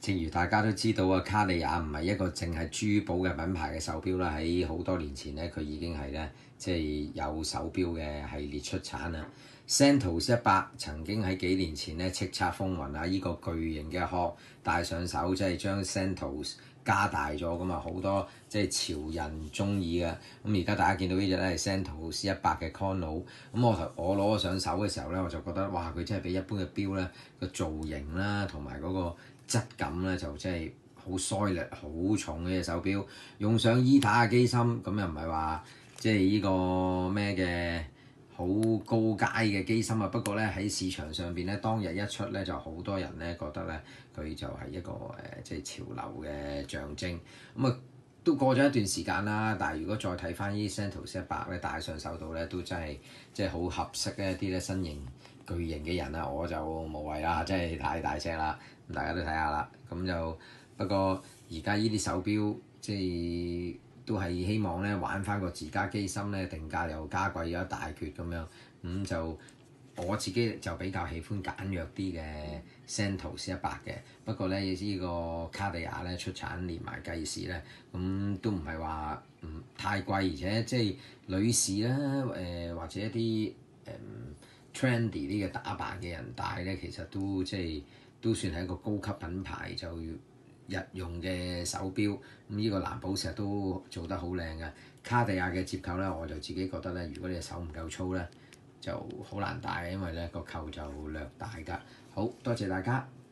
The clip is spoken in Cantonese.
正如大家都知道啊，卡地亞唔係一個淨係珠寶嘅品牌嘅手錶啦。喺好多年前咧，佢已經係咧即係有手錶嘅系列出產啦。Santos 100曾經喺幾年前咧叱咤風雲啊！呢個巨型嘅殼戴上手，即係將 Santos 加大咗咁啊，好多即係潮人中意嘅。咁而家大家見到呢隻咧係 Santos 100嘅 Chrono，咁我攞上手嘅時候咧，我就覺得哇，佢真係比一般嘅錶咧個造型啦，同埋嗰個質感咧就真係好犀利、好重嘅隻手錶。用上 ETA 嘅機芯，咁又唔係話即係呢個咩嘅好高階嘅機芯啊。不過咧喺市場上邊咧，當日一出咧就好多人咧覺得咧佢就係一個即係潮流嘅象徵。咁啊都過咗一段時間啦，但係如果再睇翻呢 Santos 100咧戴上手度咧，都真係即係好合適嘅一啲咧身形巨型嘅人啊，我就無謂啦，真係太大隻啦。咁大家都睇下啦。咁就不過而家呢啲手錶即係都係希望咧玩翻個自家機芯咧，定價又加貴咗一大橛咁樣。咁就我自己就比較喜歡簡約啲嘅 Santos 100嘅。不過咧呢個卡地亞咧出產連埋計時咧，咁都唔係話太貴，而且即係女士啦或者一啲trendy 啲嘅打扮嘅人戴咧，其實都即係都算係一個高級品牌就日用嘅手錶。咁呢個藍寶石都做得好靚嘅。卡地亞嘅接扣咧，我就自己覺得咧，如果你隻手唔夠粗咧，就好難戴，因為咧個扣就略大㗎。好多謝大家。